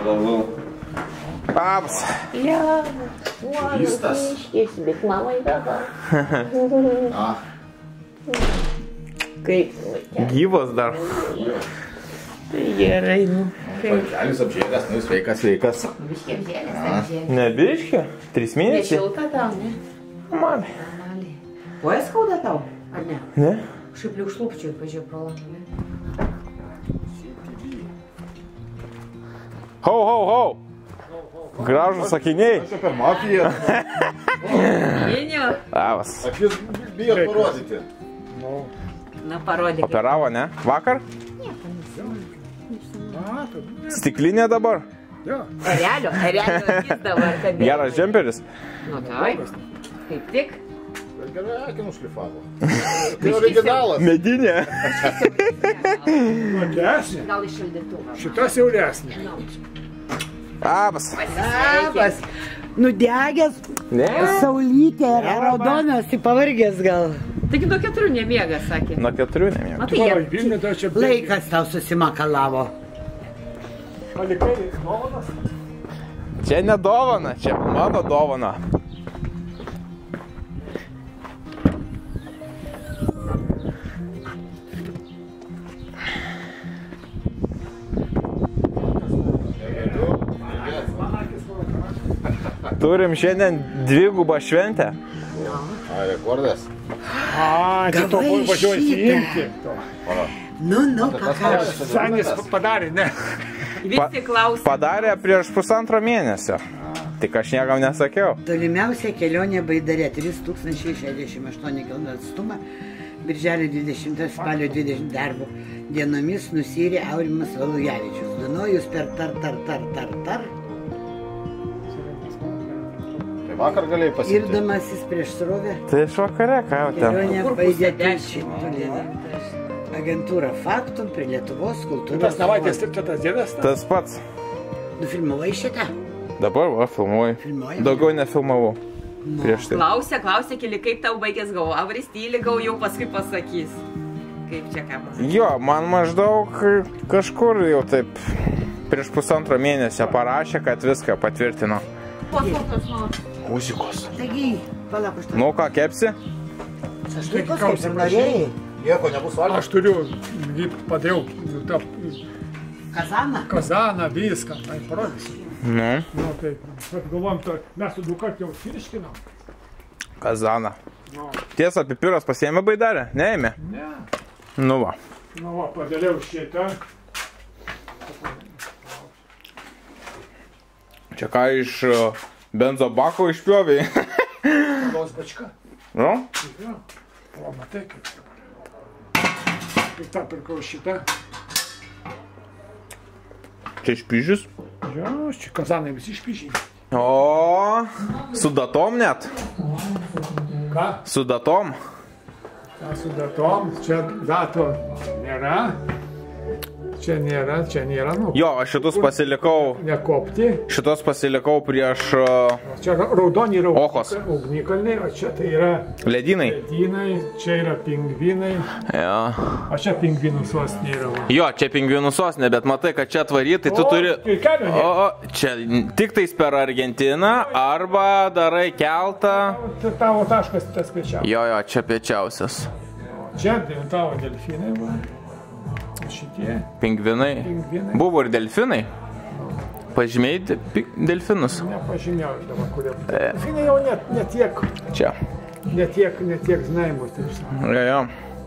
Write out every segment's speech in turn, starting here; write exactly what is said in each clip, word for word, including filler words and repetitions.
pagalvojau. Labas. Ja, Pažįstas. išbėk mamai dabar. A. Kaip laikė? Gyvas dar. Tai gerai, nu. Kelius apžėlės, nu sveikas, sveikas. Biškė apžėlės, apžėlės. Nebiškė? Trys mėnesiai? Nešilta tau, ne? Normaliai. Normaliai. Koja skauda tau, ar ne? Ne? Šiaip liukšlupčiau, pažiūrėjau pro langą, ne? Hau, hau, hau. Gražus sakiniai. Aš per mafiją. Minio. Labas. Akis bijot parodyti. Na, parodyk. Operavo, ne? Vakar? Stiklinė dabar? Erelio, erelio akis dabar, kad... Geras džemperis? Nu, tai. Kaip tik. Gerai akį nušlifavo. Tai originalas. Medinė. Magesnė. Gal iš šaldytuvą. Šita siauresnė. Labas. Labas. Nudegęs, Ne? saulytė, raudonas, tai pavargęs gal. Taigi nuo keturių nemiega, sakė. Nuo keturių nemiegu. Matai, Oi, jie... Vilnių dar čia... Laikas tau susimakalavo. Palikai dovanas? Čia ne dovana, čia mano dovana. Turim šiandien dvigubą šventę. A, rekordas. A, čia to buvo važiuoji įimti. Nu, nu, pakaš. Senis padarė, ne? Visi klausia. Padarė prieš pusantro mėnesio. Tik aš niekam nesakiau. Tolimiausia kelionė Baidare, trys tūkstančiai šešiasdešimt aštuoni kilometrai atstumą. Birželio dvidešimtos spalio dvidešimtos darbo dienomis nusyrė Aurimas Valujavičius. Dunojus per tar, tar, tar, tar, tar. Tai vakar galėjai pasiimti. Irdamasis prieš srovę. Tai iš vakare, ką jau ten. Kelionė baigė dešimt. Agentūra Faktum prie Lietuvos kultūros. Tas savaitės ir čia tas dėdas. Tas pats. Nufilmavai šitą? Dabar va, filmuoju. Filmuoji? Daugiau nefilmavau. Prieš tai. Klausia, klausia, keli, kaip tau baigės gau. Avris tyli gau, jau paskui pasakys. Kaip čia ką pasakys. Jo, man maždaug kažkur jau taip prieš pusantro mėnesio parašė, kad viską patvirtino. Paskotos nors. Muzikos. Taigi, palauk, aš turiu. Nu ką, kepsi? Šašlykus kaip ir norėjai. Nieko nebus valgyti. Aš turiu, jį padėjau tą Kazaną? kazaną, viską, tai parodysiu. Nu, Nu, tai, bet galvom, to, mes su dukart jau finiškinam. kazaną. Nu, Tiesa, pipiras pasiėmė Baidarę? Neėmė? ne. Nu va. Nu, va, padariau šitą. Čia ką iš uh, benzo bako išpjovė. Gaus bačka. Nu? Jo. O, matai, kaip. Kaip tą pirkau šitą. Čia išpyžius. Jo, čia kazanai visi išpižinti. O, su datom net. Ką? Su datom. Ta su datom, čia dato nėra. Čia nėra, čia nėra, nu. Jo, aš šitus pasilikau. Nekopti. Šitos pasilikau prieš uh, Čia raudoni yra Ochos. ugnikalniai, o čia tai yra ledynai. ledynai, čia yra pingvinai, Jo. o čia pingvinų sostinė yra. va. Jo, čia pingvinų sostinė, bet matai, kad čia atvaryti, tai tu O, turi... tai kelio nėra. O, o, čia tik tais per Argentiną arba darai keltą. Tai tavo taškas tas piečiausias. Jo, jo, čia piečiausias. Čia tavo delfinai, va. O šitie Pingvinai. pingvinai. Buvo ir delfinai. Pažymėjai de- pi- delfinus. Nepažymėjau dabar, kurie. Delfinai jau net, net tiek, Čia. net tiek, net tiek znaimus, taip sakant. Jo, jo.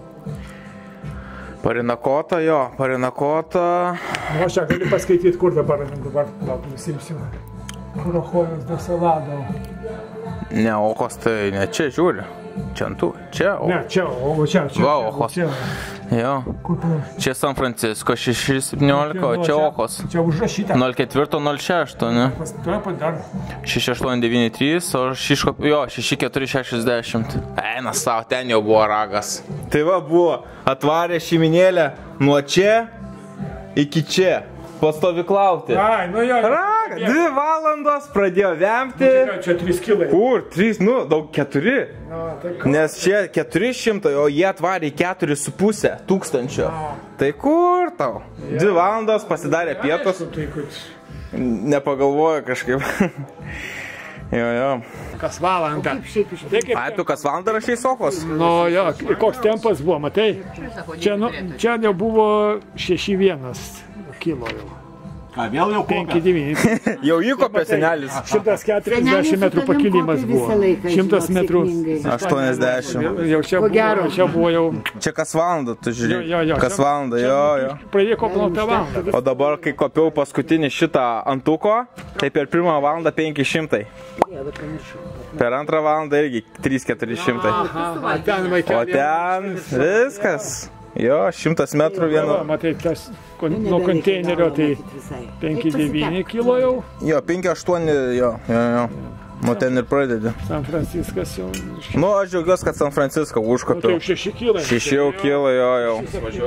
Parinakota, jo, parinakota. Nu, aš čia galiu paskaityti, kur dabar, dabar, lauk, nusimsim. Kurохоjas do salado. Ne, okos tai ne čia žiūri. Čia ant tų. Čia, o. Ne, čia, o čia, čia. Va, čia, Ochos. Čia, Jo. kur tu? Čia San Francisco šeši septyniolika, o čia okos. Čia užrašyta. nol keturi nol šeši, ne? Tuoj pat dar. šeši aštuoni devyni trys, o šiško, jo, šeši keturi šešiasdešimt. Eina savo, ten jau buvo ragas. Tai va buvo, atvarė šeiminėlę nuo čia iki čia. Pastovyklauti. Ai, nu jo. Raga, dvi valandos pradėjo vemti. Čia trys kilai. Kur? Trys, nu, daug keturi. Nu, tai ką? Nes čia keturi šimtai, o jie atvarė keturi su pusė tūkstančio. Tai kur tau? Dvi valandos pasidarė pietus. Aišku, tai, kad nepagalvoju kažkaip. Jo, jo. Kas valandą. Ai, tu kas valandą rašai sokos? Nu, jo, koks tempas buvo, matai? Čia, nu, čia jau buvo šeši vienas kilo jau. Ką, vėl jau penki devyni. Jau įkopė senelis. šimtas keturiasdešimt metrų pakilimas buvo. šimtas metrų. aštuoniasdešimt. Jau čia buvo, čia buvo jau... Čia kas valandą, tu žiūrėjai? Jo, jo, kas valandą, jo, jo. Pradėjo kopinau tą valandą. O dabar, kai kopiau paskutinį šitą antuko, tai per pirmą valandą penki šimtai. Per antrą valandą irgi trys keturi šimtai. O ten viskas. Jo, šimtas metrų vieno. Matai, tas nuo konteinerio tai penki devyni kilo jau. Jo, penki aštuoni, jo, jo, jo. Nu ten ir pradedi. San Franciskas jau... Nu, aš džiaugiuosi, kad San Franciską užkopiau. Nu, tai jau šeši kilai. Šeši jau kilo, jo, jau.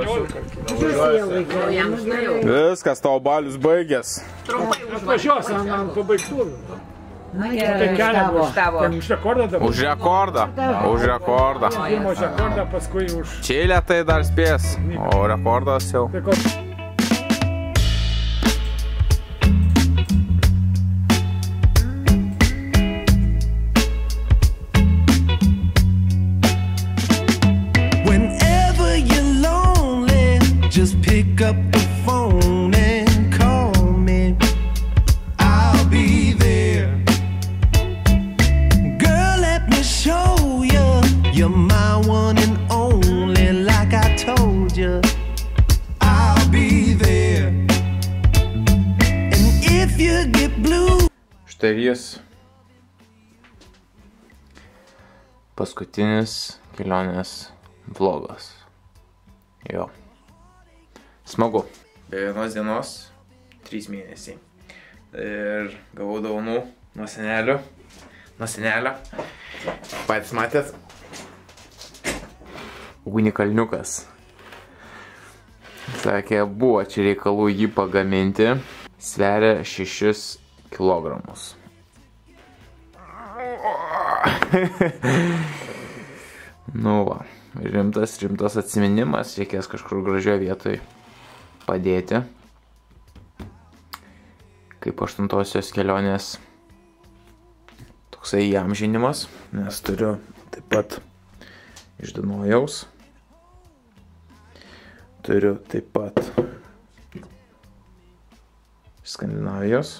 Viskas, tavo balius baigės. Atvažiuos ant pabaigtuvių. Tai kelią už tavo. Už rekordą dabar. Už rekordą. Už rekordą. Pirmo rekordą, paskui už... Čilė tai dar spės, o rekordas jau. Whenever you're lonely, just pick up the phone and call me. I'll be there. Show you, you're my one and only, like I told you, I'll be there. And if you get blue. Štai jis. Paskutinis kelionės vlogas. Jo. Smagu. Be vienos dienos, trys mėnesiai. Ir gavau dovanų nuo senelio. Nuo senelio. Patys matėt? Ugnikalniukas. Sakė, buvo čia reikalų jį pagaminti. Sveria šešis kilogramus. Nu va, rimtas, rimtas atsiminimas. Reikės kažkur gražioje vietoje padėti. Kaip aštuntosios kelionės toksai įamžinimas, nes turiu taip pat iš Dunojaus. Turiu taip pat iš Skandinavijos.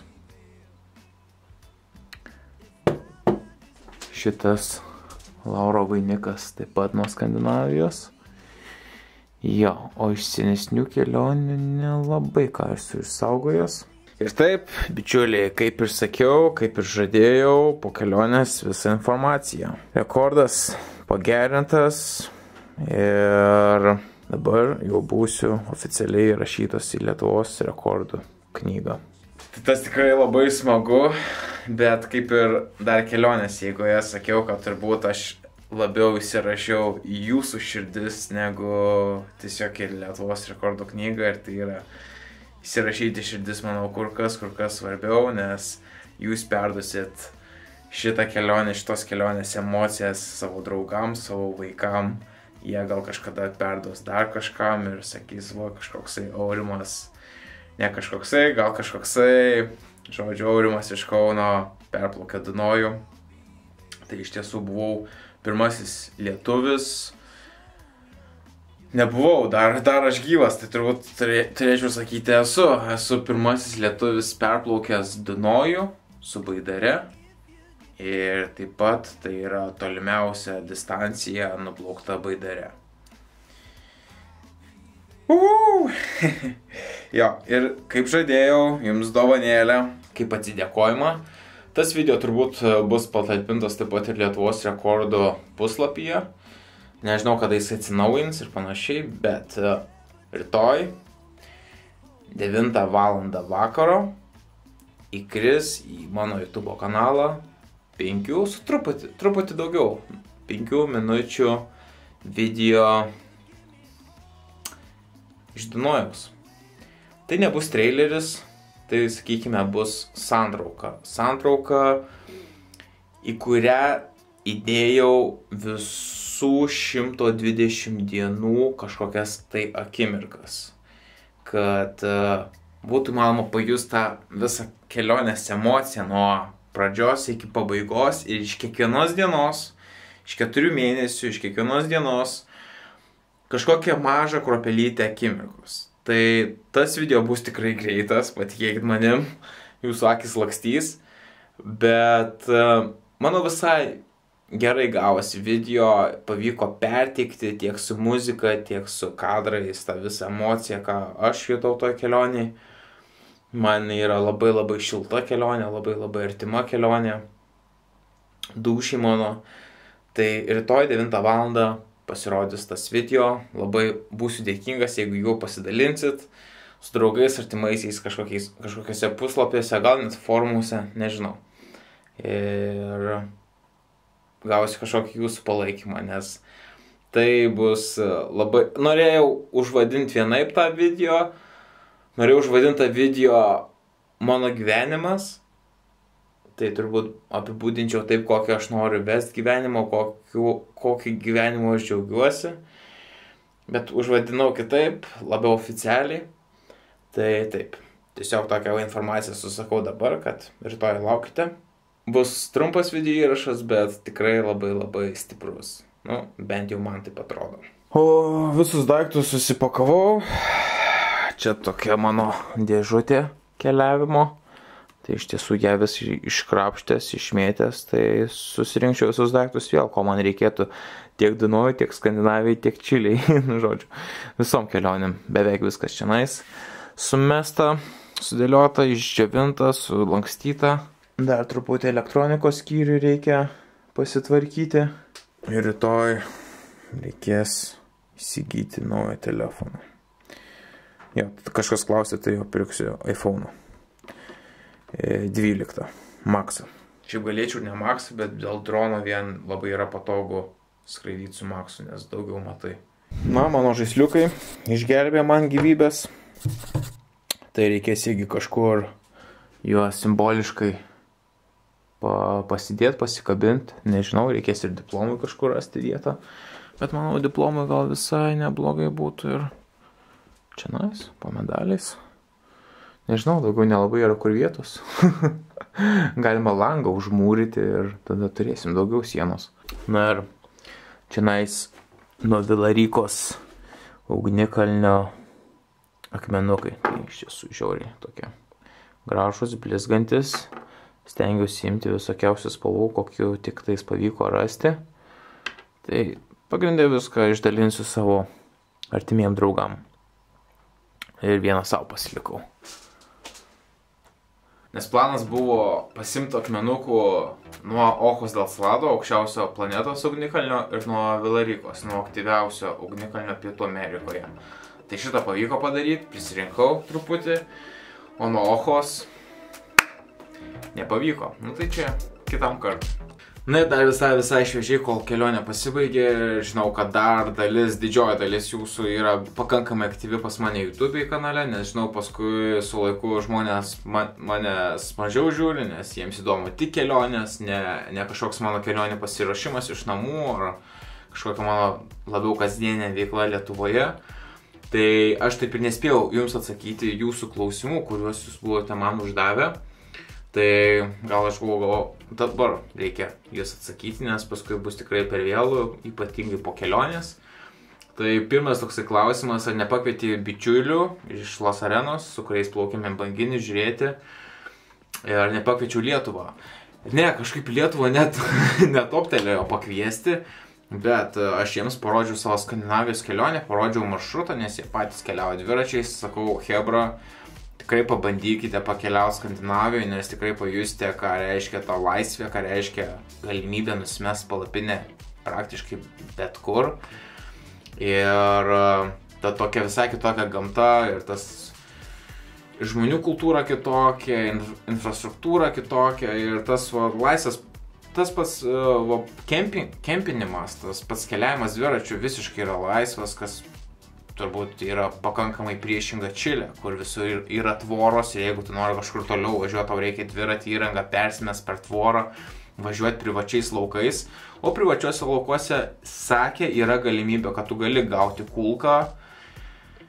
Šitas Lauro vainikas taip pat nuo Skandinavijos. Jo, o iš senesnių kelionių nelabai ką esu išsaugojęs. Ir taip, bičiuliai, kaip ir sakiau, kaip ir žadėjau, po kelionės visa informacija. Rekordas pagerintas ir dabar jau būsiu oficialiai įrašytas į Lietuvos rekordų knygą. Tai tas tikrai labai smagu, bet kaip ir dar kelionės eigoje sakiau, kad turbūt aš labiau įsirašiau į jūsų širdis negu tiesiog į Lietuvos rekordų knygą, ir tai yra įsirašyti širdis, manau, kur kas, kur kas svarbiau, nes jūs perdusit šitą kelionę, šitos kelionės emocijas savo draugams, savo vaikam. Jie gal kažkada perduos dar kažkam ir sakys, va, kažkoksai Aurimas, ne kažkoksai, gal kažkoksai, žodžiu, Aurimas iš Kauno perplaukė Dunojų. Tai iš tiesų buvau pirmasis lietuvis. Nebuvau, dar, dar aš gyvas, tai turbūt turė, turėčiau sakyti esu. Esu pirmasis lietuvis perplaukęs Dunojų su baidare. Ir taip pat tai yra tolimiausia distancija nuplaukta baidare. Uhu! Jo, ir kaip žadėjau, jums dovanėlę, kaip atsidėkojimą. Tas video turbūt bus patalpintas taip pat ir Lietuvos rekordų puslapyje. Nežinau, kada jis atsinaujins ir panašiai, bet rytoj devintą valandą vakaro įkris į mano YouTube kanalą penkių, su truputį, truputį daugiau, penkių minučių video iš Dunojaus. Tai nebus traileris, tai, sakykime, bus santrauka. Santrauka, į kurią įdėjau visų šimto dvidešimt dienų kažkokias tai akimirkas. Kad būtų įmanoma pajusti tą visą kelionės emociją nuo pradžios iki pabaigos ir iš kiekvienos dienos, iš keturių mėnesių, iš kiekvienos dienos kažkokią mažą kruopelytę akimirkos. Tai tas video bus tikrai greitas, patikėkit manim, jūsų akis lakstys, bet mano visai gerai gavosi video, pavyko perteikti tiek su muzika, tiek su kadrais, tą visą emociją, ką aš jutau toj kelionėj. Man yra labai labai šilta kelionė, labai labai artima kelionė, dūšiai mano. Tai rytoj devintą valandą pasirodys tas video, labai būsiu dėkingas, jeigu jau pasidalinsit su draugais, artimaisiais kažkokiuose puslapiuose, gal net forumuose, nežinau. Ir gausi kažkokį jūsų palaikymą, nes tai bus labai... Norėjau užvadinti vienaip tą video, norėjau užvadinti tą video mano gyvenimas, tai turbūt apibūdinčiau taip, kokį aš noriu vest gyvenimo, kokiu, kokį gyvenimo aš džiaugiuosi, bet užvadinau kitaip, labiau oficialiai, tai taip, tiesiog tokią informaciją susakau dabar, kad rytoj laukite. Bus trumpas video įrašas, bet tikrai labai labai stiprus. Nu, bent jau man taip atrodo. O visus daiktus susipakavau. Čia tokia mano dėžutė keliavimo. Tai iš tiesų ją vis iškrapštęs, išmėtęs, tai susirinkčiau visus daiktus vėl, ko man reikėtų tiek Dunojui, tiek Skandinavijai, tiek Čiliai. Nu, žodžiu, visom kelionėm beveik viskas čionais. Sumesta, sudėliota, išdžiovinta, sulankstyta. Dar truputį elektronikos skyrių reikia pasitvarkyti. Ir rytoj reikės įsigyti naują telefoną. Jo, kažkas klausė, tai jau pirksiu iPhone dvyliktą Maxą. Šiaip galėčiau ne Maxą, bet dėl drono vien labai yra patogu skraidyti su Maxu, nes daugiau matai. Na, mano žaisliukai išgelbė man gyvybės. Tai reikės irgi kažkur juos simboliškai pasidėti, pasikabinti, nežinau, reikės ir diplomui kažkur rasti vietą, bet manau, diplomui gal visai neblogai būtų ir čia nais, po medaliais. Nežinau, daugiau nelabai yra kur vietos. Galima langą užmūryti ir tada turėsim daugiau sienos. Na ir čia nais nuo Vilarykos ugnikalnio akmenukai, tai iš tiesų žiauriai tokie gražus, blizgantis. Stengiuosi imti visokiausių spalvų, kokių tik tais pavyko rasti. Tai pagrindė viską išdalinsiu savo artimiem draugam. Ir vieną savo pasilikau. Nes planas buvo pasimti akmenukų nuo Ojos del Salado, aukščiausio planetos ugnikalnio, ir nuo Vilarykos, nuo aktyviausio ugnikalnio Pietų Amerikoje. Tai šitą pavyko padaryti, prisirinkau truputį, o nuo Ojos nepavyko. Nu tai čia kitam kartui. Na ir dar visai visai šviežiai, kol kelionė pasibaigė, žinau, kad dar dalis, didžioji dalis jūsų yra pakankamai aktyvi pas mane YouTube kanale, nes žinau, paskui su laiku žmonės man, manęs mažiau žiūri, nes jiems įdomu tik kelionės, ne, ne kažkoks mano kelionė pasiruošimas iš namų, ar kažkokia mano labiau kasdienė veikla Lietuvoje. Tai aš taip ir nespėjau jums atsakyti jūsų klausimų, kuriuos jūs buvote man uždavę. Tai gal aš galvoju, dabar reikia jūs atsakyti, nes paskui bus tikrai per vėlų, ypatingai po kelionės. Tai pirmas toksai klausimas, ar nepakvietė bičiulių iš Los Arenos, su kuriais plaukėme banginį žiūrėti, ar nepakviečiau Lietuvą. Ne, kažkaip Lietuvą net netoptelėjo pakviesti, bet aš jiems parodžiau savo Skandinavijos kelionę, parodžiau maršrutą, nes jie patys keliavo dviračiais, sakau, hebra, tikrai pabandykite pakeliauti Skandinavijoje, nes tikrai pajusite, ką reiškia ta laisvė, ką reiškia galimybė nusimesti palapinę praktiškai bet kur. Ir ta tokia visai kitokia gamta ir tas žmonių kultūra kitokia, infrastruktūra kitokia ir tas va, laisvas, tas pats va, kempin, kempinimas, tas pats keliavimas dviračių visiškai yra laisvas, kas turbūt yra pakankamai priešinga Čilė, kur visur yra tvoros ir jeigu tu nori kažkur toliau važiuoti, tau reikia dviratį įrangą persimest per tvorą, važiuoti privačiais laukais. O privačiuose laukuose, sakė, yra galimybė, kad tu gali gauti kulką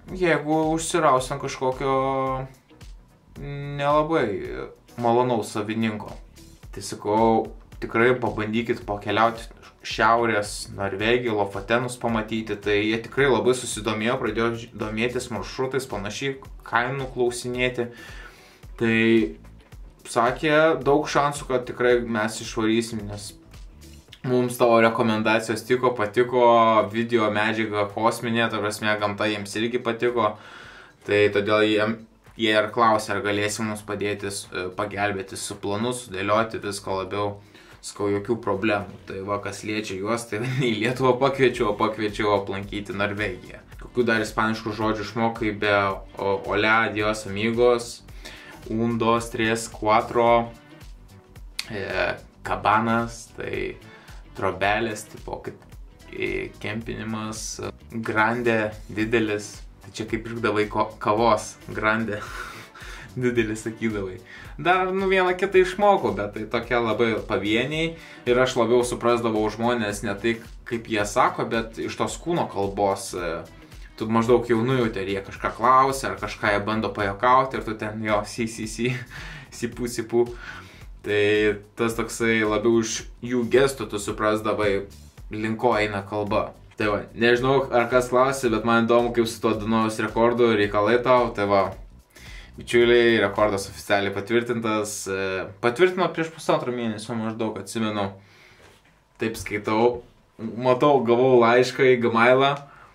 jeigu užsirausim kažkokio nelabai malonaus savininko. Tai sakau, tikrai pabandykit pakeliauti šiaurės Norvegiją, Lofotenus pamatyti, tai jie tikrai labai susidomėjo, pradėjo domėtis maršrutais, panašiai kainų klausinėti. Tai sakė, daug šansų, kad tikrai mes išvarysim, nes mums tavo rekomendacijos tiko, patiko, video medžiaga kosminė, ta prasme, gamta jiems irgi patiko. Tai todėl jie, jie ir klausė, ar galėsim mums padėti, pagelbėti su planu, sudėlioti viską labiau. Skau, jokių problemų. Tai va, kas liečia juos, tai į Lietuvą pakviečiau, pakviečiau aplankyti Norvegiją. Kokių dar ispaniškų žodžių išmokai be ole, adios, amigos, un, dos, tres, cuatro, e, kabanas, tai trobelės, tipo, kaip kempinimas, grande, didelis, tai čia kaip pirkdavai kavos, grande. Didelis sakydavai. Dar, nu, vieną kitą išmokau, bet tai tokie labai pavieniai ir aš labiau suprasdavau žmonės ne tai, kaip jie sako, bet iš tos kūno kalbos. Tu maždaug jau nujauti, ar jie kažką klausia, ar kažką jie bando pajuokauti ir tu ten jo, si, si, si, sipu, sipu. Tai tas toksai labiau iš jų gestų tu suprasdavai, linko eina kalba. Tai va, nežinau, ar kas klausia, bet man įdomu, kaip su tuo Dunojaus rekordu reikalai tau, tai va. Bičiuliai, rekordas oficialiai patvirtintas, patvirtino prieš pusantro mėnesio maždaug, atsimenu, taip skaitau, matau, gavau laišką į Gmailą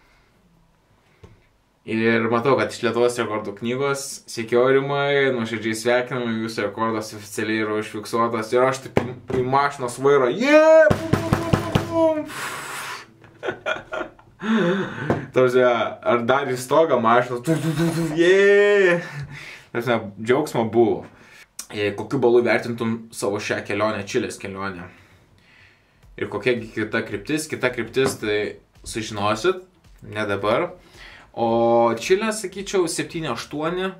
ir matau, kad iš Lietuvos rekordų knygos, sveiki Aurimai, nuoširdžiai sveikiname, jūsų rekordas oficialiai yra užfiksuotas ir aš taip į mašinos vairą, yeah! Tarsi, ar dar į stogą mašinos, yeah! Tarsi, džiaugsmo buvo. Kokiu balu vertintum savo šią kelionę, Čilės kelionę? Ir kokia kita kryptis? Kita kryptis, tai sužinosit, ne dabar. O Čilė, sakyčiau, septyni aštuoni.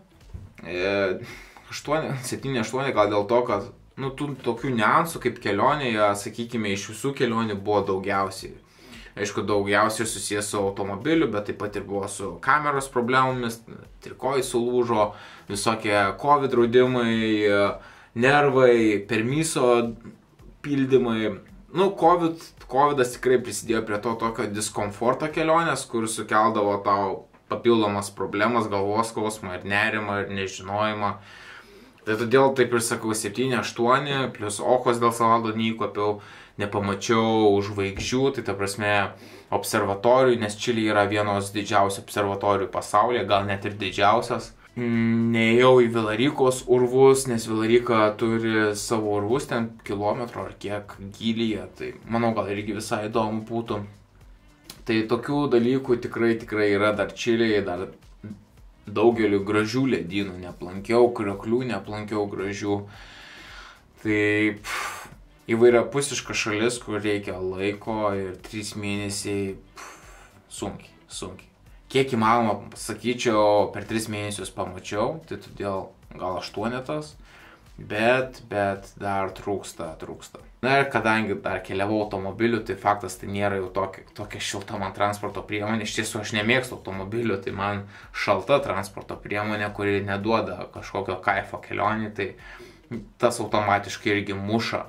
septyni aštuoni gal dėl to, kad nu, tų tokių niuansų kaip kelionėje, sakykime, iš visų kelionių buvo daugiausiai. Aišku, daugiausiai susijęs su automobiliu, bet taip pat ir buvo su kameros problemomis, trikojai sulūžo, visokie COVID draudimai, nervai, permiso pildymai. Nu, COVID, COVIDas tikrai prisidėjo prie to tokio diskomforto kelionės, kur sukeldavo tau papildomas problemas, galvos skausmą ir nerimą ir nežinojimą. Tai todėl taip ir sakau, septyni aštuoni, plus okos dėl Salvado neįkopiau, nepamačiau žvaigždžių, tai ta prasme observatorijų, nes Čilė yra vienos didžiausių observatorijų pasaulyje, gal net ir didžiausias. Neėjau į Vilarikos urvus, nes Vilarika turi savo urvus ten kilometro ar kiek gylyje, tai manau gal irgi visai įdomu būtų. Tai tokių dalykų tikrai tikrai yra dar Čilėje, dar daugeliu gražių ledynų neplankiau, krioklių neplankiau gražių. Tai pff, įvairiapusiška šalis, kur reikia laiko ir trys mėnesiai pff, sunkiai, sunkiai. Kiek įmanoma, sakyčiau, per tris mėnesius pamačiau, tai todėl gal aštuonetas, bet, bet dar trūksta, trūksta. Na ir kadangi dar keliavau automobiliu, tai faktas tai nėra jau tokia, tokia šilta man transporto priemonė. Iš tiesų aš nemėgstu automobiliu, tai man šalta transporto priemonė, kuri neduoda kažkokio kaifo kelionį, tai tas automatiškai irgi muša.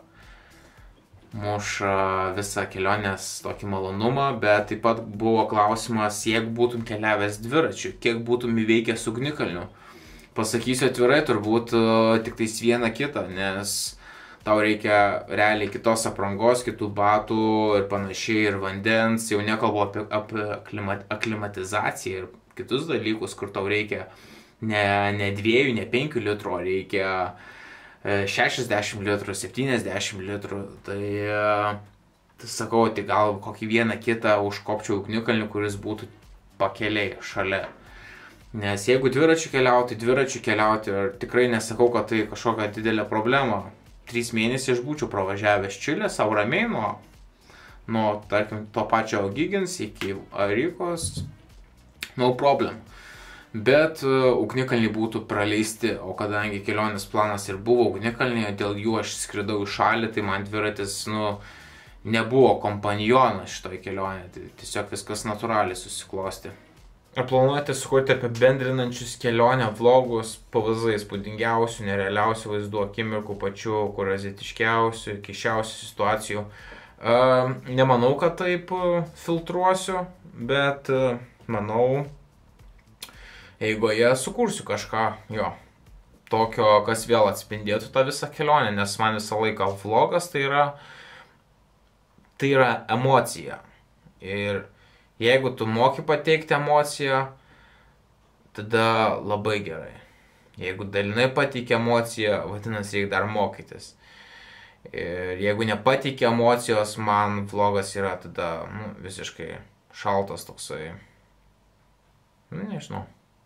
muša visą kelionės tokį malonumą, bet taip pat buvo klausimas, jeigu būtum keliavęs dviračiu, kiek būtum įveikęs ugnikalnių. Pasakysiu atvirai, turbūt tik tais vieną kitą, nes tau reikia realiai kitos aprangos, kitų batų ir panašiai, ir vandens, jau nekalbu apie, apie aklimat, aklimatizaciją ir kitus dalykus, kur tau reikia ne, ne dviejų, ne penkių litrų, reikia šešiasdešimt litrų, septyniasdešimt litrų, tai, tai sakau, tai gal kokį vieną kitą užkopčiau ugnikalnį, kuris būtų pakeliai šalia. Nes jeigu dviračių keliauti, dviračių keliauti, ir tikrai nesakau, kad tai kažkokia didelė problema. Trys mėnesiai aš būčiau pravažiavęs Čilę, savo ramiai nuo, nuo, tarkim, to pačio O'Higgins iki Arikos, no problem. Bet uh, ugnikalniai būtų praleisti, o kadangi kelionės planas ir buvo ugnikalniai, dėl jų aš skridau į šalį, tai man dviratis, nu, nebuvo kompanionas šitoj kelionė, tai tiesiog viskas natūraliai susiklosti. Ar planuojate sukurti apibendrinančius kelionę vlogus, pavazai įspūdingiausių, nerealiausių vaizdų akimirkų, pačių kurazitiškiausių, keiščiausių situacijų? Uh, nemanau, kad taip filtruosiu, bet uh, manau, eigoje sukursiu kažką, jo, tokio, kas vėl atspindėtų tą visą kelionę, nes man visą laiką vlogas tai yra, tai yra emocija. Ir jeigu tu moki pateikti emociją, tada labai gerai. Jeigu dalinai pateiki emociją, vadinasi, reikia dar mokytis. Ir jeigu nepateiki emocijos, man vlogas yra tada nu, visiškai šaltas toksai. Nu, nežinau.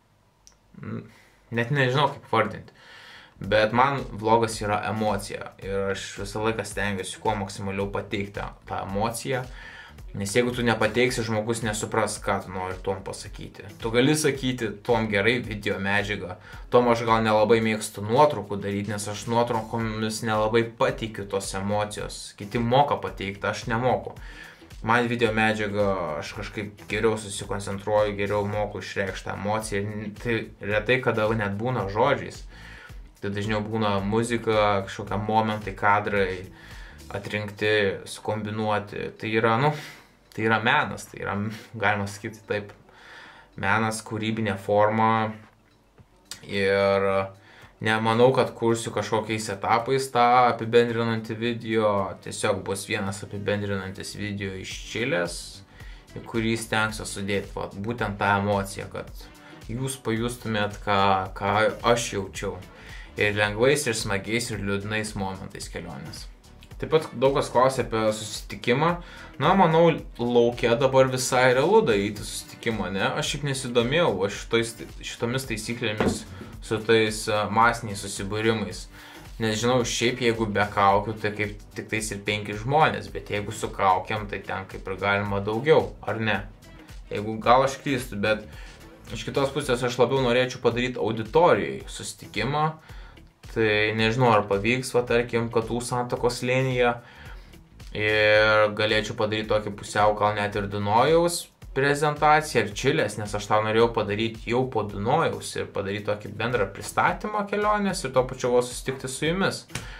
Net nežinau kaip vardinti. Bet man vlogas yra emocija. Ir aš visą laiką stengiuosi kuo maksimaliau pateikti tą emociją. Nes jeigu tu nepateiksi, žmogus nesupras, ką tu nori tuom pasakyti. Tu gali sakyti tuom gerai video medžiagą. Tuom aš gal nelabai mėgstu nuotraukų daryti, nes aš nuotraukomis nelabai pateikiu tos emocijos. Kiti moka pateikti, aš nemoku. Man video medžiaga, aš kažkaip geriau susikoncentruoju, geriau moku išreikšti emociją. Tai retai kada net būna žodžiais. Tai dažniau būna muzika, kažkokie momentai, kadrai atrinkti, sukombinuoti. Tai yra, nu, tai yra menas, tai yra, galima sakyti taip, menas, kūrybinė forma. Ir nemanau, kad kursiu kažkokiais etapais tą apibendrinantį video. Tiesiog bus vienas apibendrinantis video iš Čilės, į kurį stengsiu sudėti va, būtent tą emociją, kad jūs pajustumėt, ką, ką aš jaučiau. Ir lengvais, ir smagiais, ir liūdnais momentais kelionės. Taip pat daug kas klausė apie susitikimą. Na, manau, lauke dabar visai realu daryti susitikimą, ne? Aš šiaip nesidomėjau šitais, šitomis taisyklėmis su tais masiniais susibūrimais. Nes žinau, šiaip jeigu be kaukių, tai kaip tik tais ir penki žmonės, bet jeigu su kaukiam, tai ten kaip ir galima daugiau, ar ne? Jeigu gal aš klystu, bet iš kitos pusės aš labiau norėčiau padaryti auditorijai susitikimą. Tai nežinau, ar pavyks, va, tarkim, Katų Santakos slėnyje. Ir galėčiau padaryti tokį pusiau, gal net ir Dunojaus prezentaciją, ir Čilės, nes aš tą norėjau padaryti jau po Dunojaus ir padaryti tokį bendrą pristatymą kelionės ir to pačiu susitikti su jumis.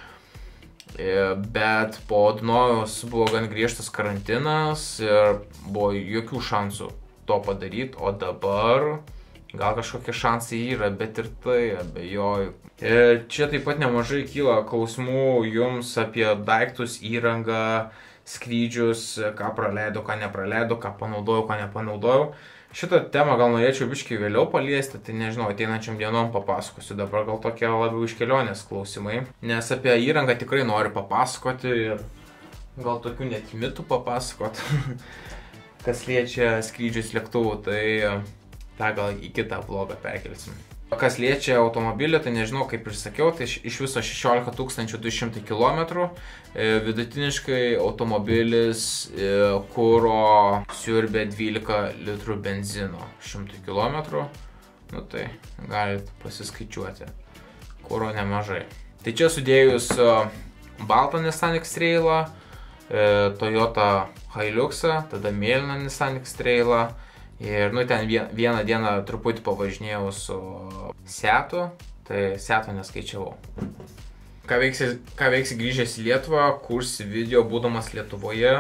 Bet po Dunojaus buvo gan griežtas karantinas ir buvo jokių šansų to padaryti, o dabar gal kažkokie šansai yra, bet ir tai abejoju. Ir čia taip pat nemažai kyla klausimų jums apie daiktus, įrangą, skrydžius, ką praleidau, ką nepraleidau, ką panaudojau, ką nepanaudojau. Šitą temą gal norėčiau biškai vėliau paliesti, tai nežinau, ateinančiam dienom papasakosiu, dabar gal tokie labiau iš kelionės klausimai. Nes apie įrangą tikrai noriu papasakoti ir gal tokių net mitų papasakoti, kas liečia skrydžius lėktuvų, tai tą gal į kitą vlogą perkelsim. Kas liečia automobilį, tai nežinau, kaip ir sakiau, tai iš viso šešiolika tūkstančių du šimtai kilometrų. Vidutiniškai automobilis kuro siurbia dvylika litrų benzino šimtui kilometrų. Nu tai galite pasiskaičiuoti. Kuro nemažai. Tai čia sudėjus baltą Nissan X-Trailą, Toyota Hiluxą, tada mėlyną Nissan X-Trailą. Ir nu ten vieną dieną truputį pavažinėjau su Seatu, tai Seato neskaičiavau. Ką veiksi, ką veiksi grįžęs į Lietuvą, kursi video būdamas Lietuvoje?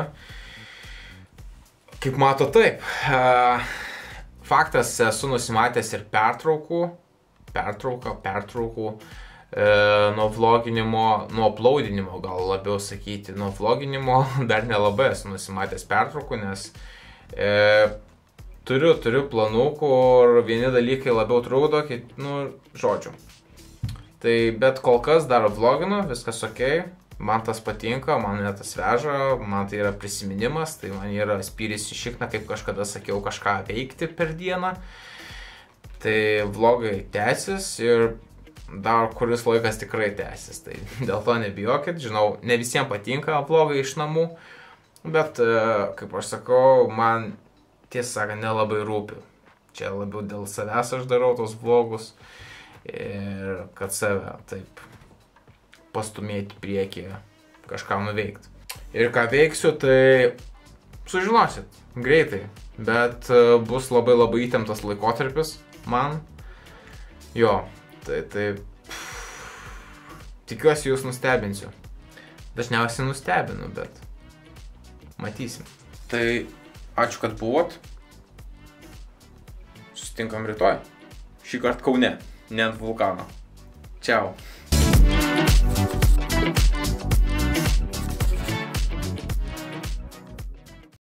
Kaip mato, taip. Faktas, esu nusimatęs ir pertraukų, pertrauką, pertraukų nuo vloginimo, nuo uploadinimo gal labiau sakyti, nuo vloginimo dar nelabai esu nusimatęs pertraukų, nes e, Turiu, turiu planų, kur vieni dalykai labiau trukdo, kiti, nu, žodžiu. Tai bet kol kas dar vloginu, viskas ok, man tas patinka, man tas veža, man tai yra prisiminimas, tai man yra spyris į šikną, kaip kažkada sakiau, kažką veikti per dieną. Tai vlogai tęsis ir dar kuris laikas tikrai tęsis, tai dėl to nebijokit, žinau, ne visiems patinka vlogai iš namų, bet, kaip aš sakau, man tiesą sakant, nelabai rūpi. Čia labiau dėl savęs aš darau tos vlogus ir kad save taip pastumėti priekį kažką nuveikti. Ir ką veiksiu, tai sužinosit greitai, bet bus labai labai įtemptas laikotarpis man. Jo, tai tai tikiuosi jūs nustebinsiu. Dažniausiai nustebinu, bet matysim. Tai ačiū, kad buvot. Susitinkam rytoj. Šį kartą Kaune, ne ant vulkano. Čiau.